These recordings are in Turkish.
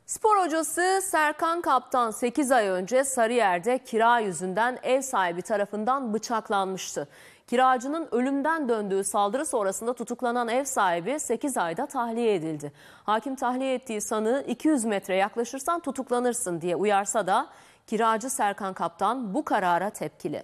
Spor hocası Serkan Kaptan 8 ay önce Sarıyer'de kira yüzünden ev sahibi tarafından bıçaklanmıştı. Kiracının ölümden döndüğü saldırı sonrasında tutuklanan ev sahibi 8 ayda tahliye edildi. Hakim tahliye ettiği sanığı 200 metre yaklaşırsan tutuklanırsın diye uyarsa da kiracı Serkan Kaptan bu karara tepkili.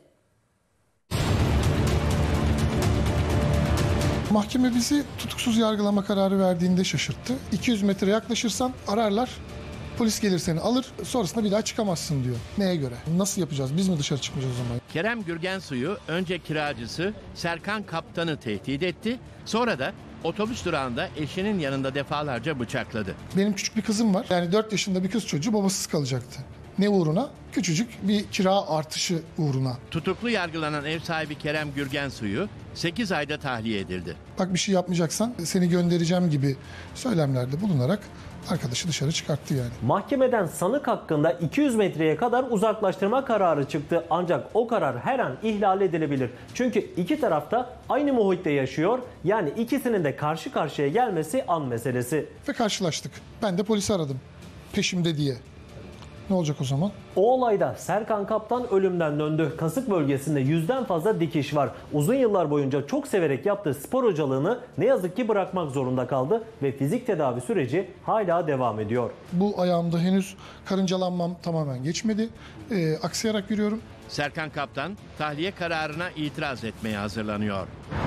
Mahkeme bizi tutuksuz yargılama kararı verdiğinde şaşırttı. 200 metre yaklaşırsan ararlar, polis gelir seni alır, sonrasında bir daha çıkamazsın diyor. Neye göre? Nasıl yapacağız? Biz mi dışarı çıkmayacağız o zaman? Kerem Gürgensu'yu önce kiracısı Serkan Kaptan'ı tehdit etti. Sonra da otobüs durağında eşinin yanında defalarca bıçakladı. Benim küçük bir kızım var. Yani 4 yaşında bir kız çocuğu babasız kalacaktı. Ne uğruna? Küçücük bir kira artışı uğruna. Tutuklu yargılanan ev sahibi Kerem Gürgensu'yu 8 ayda tahliye edildi. Bak bir şey yapmayacaksan seni göndereceğim gibi söylemlerde bulunarak arkadaşı dışarı çıkarttı yani. Mahkemeden sanık hakkında 200 metreye kadar uzaklaştırma kararı çıktı. Ancak o karar her an ihlal edilebilir. Çünkü iki taraf da aynı muhitte yaşıyor. Yani ikisinin de karşı karşıya gelmesi an meselesi. Ve karşılaştık. Ben de polisi aradım. Peşimde diye. Ne olacak o zaman? O olayda Serkan Kaptan ölümden döndü. Kasık bölgesinde 100'den fazla dikiş var. Uzun yıllar boyunca çok severek yaptığı spor hocalığını ne yazık ki bırakmak zorunda kaldı ve fizik tedavi süreci hala devam ediyor. Bu ayağımda henüz karıncalanmam tamamen geçmedi. Aksayarak yürüyorum. Serkan Kaptan tahliye kararına itiraz etmeye hazırlanıyor.